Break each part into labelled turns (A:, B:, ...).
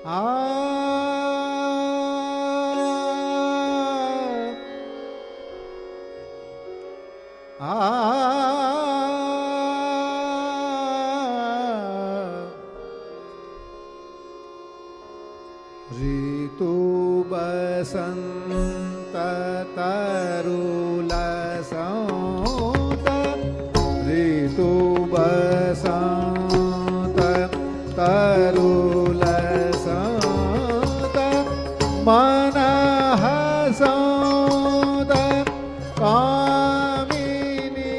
A: ऋतु बसंत तरुल संत ऋतु बसंत तरुल संत मन हसंत कामिनी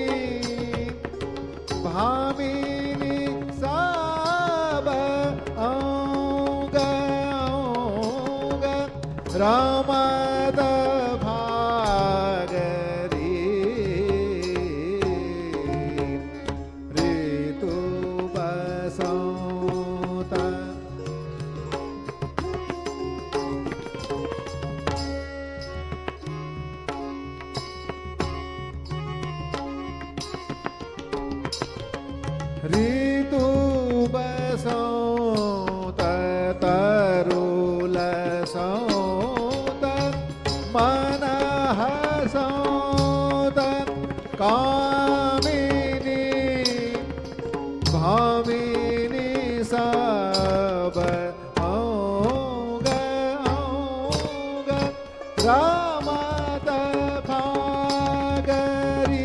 A: भामिनी सब अंग अंग रमद भागरी ऋतु बसंत ऋतु बसंत तरुल संत मन हसंत कामिनी भामिनी सब अंग अंग रमत भागरी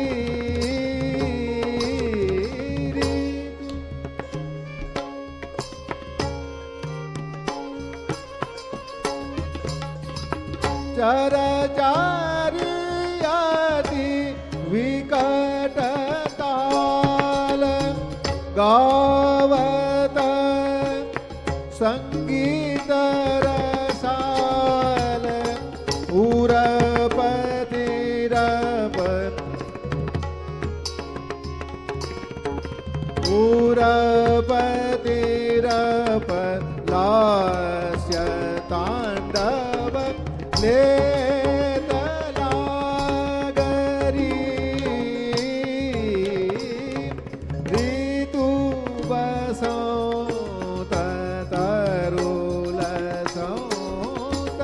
A: चरचार्यति विकट ताल गावत संगीत रसाल उरपतिरप उरपतिरप लास्य तांडव लेतलागरी ऋतु बसंत तरुल संत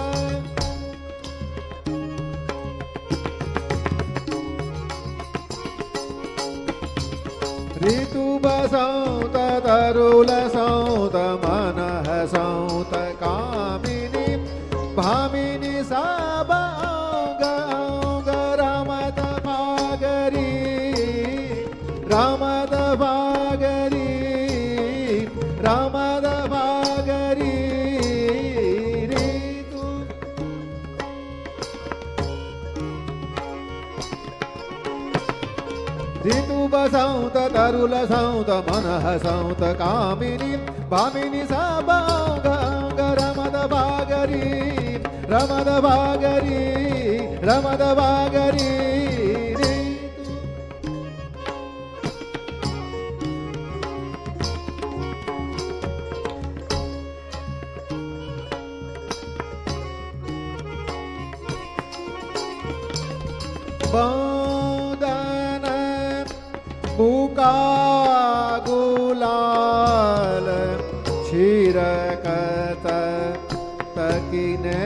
A: ऋतु बसंत तरुल संत मन हसंत कामिनी भामिनी सब अंग अंग रमद भागरी रमद भागरी रमद भागरी ऋतु बसंत तरुल संत मन हसंत कामिनी भामिनी सब अंग अंग रमद भागरी रमद भागरी रमद भागरी बंदन बुका गुलाल छिरकत तकिने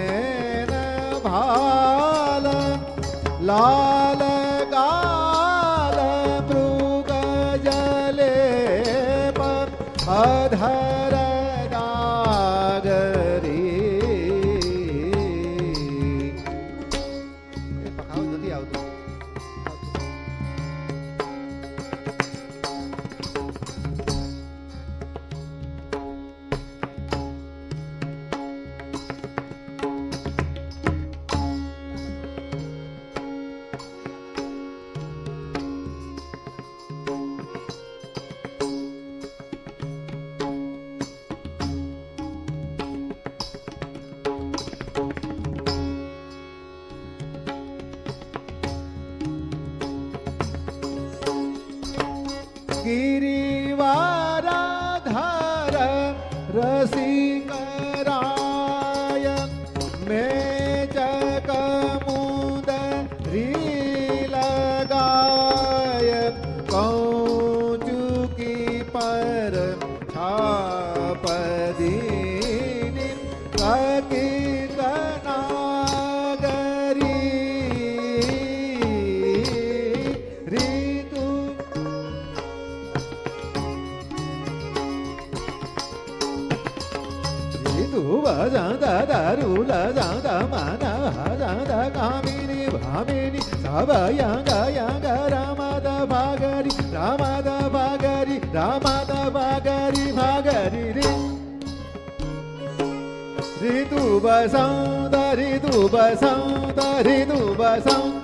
A: भाल लाल गाल मृग जले अधर दागरी पकाओ जल्दी आओ तो गिरिवाराधर रसिकराय मेचक मुदरी लगाय कौचुकी पर छाप दी ऋतु वसंत धरुल संत मन हसंत कामिनी भामिनी सबयंग यंग रमद भागरी रमद भागरी रमद भागरी भागरी रे ऋतु वसंत ऋतु वसंत ऋतु वसंत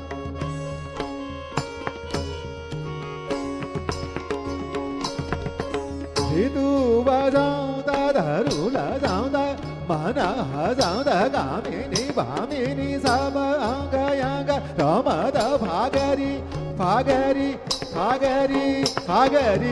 A: ऋतु वसंत धरुल संत मन हसंत कामिनी भामिनी सब अंग यंग रमद भागरी भागरी भागरी भागरी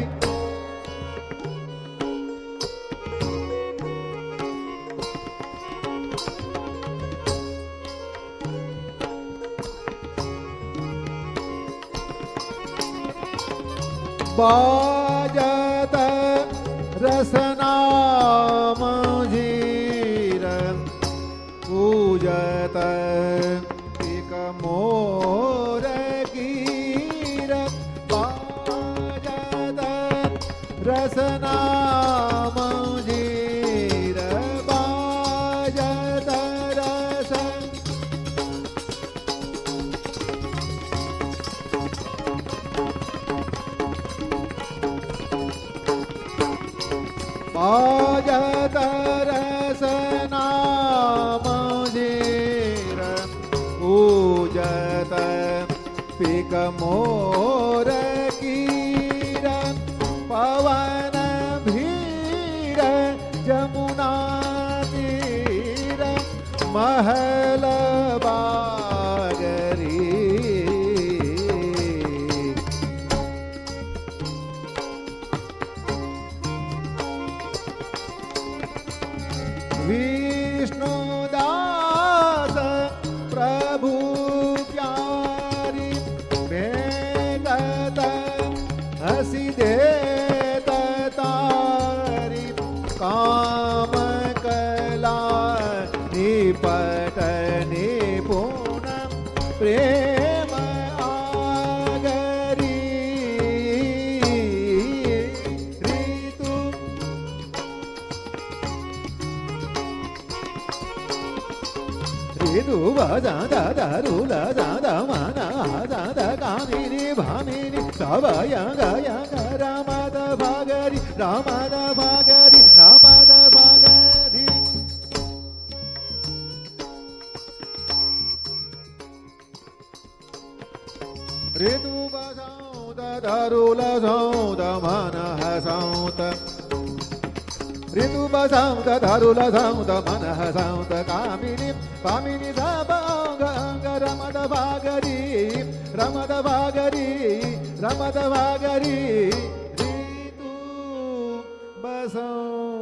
A: बाजत रसना मंजीर पूजत एक मोर कीर बाजत रसना मंजीर बाजत रस बाजत रसना मंजीर पूजत पिक मोर कीर पवन भीर जमुना तीर महल बागरी विष्णुदास प्रभु प्यारी भेंगत हसी देत तारी काम कला निपट निपुण प्रेम आगरी ऋतु ऋतु वसंत धरुल संत मन हसंत कामिनी भामिनी सबयंग यंग रमद भागरी रमद भागरी रमद भागरी ऋतु वसंत धरुल संत मन हसंत ऋतु वसंत धरुल संत मन हसंत कामिनी कामिनी सब अंग अंग रमद भागरी रमद भागरी रमद भागरी ऋतु वसंत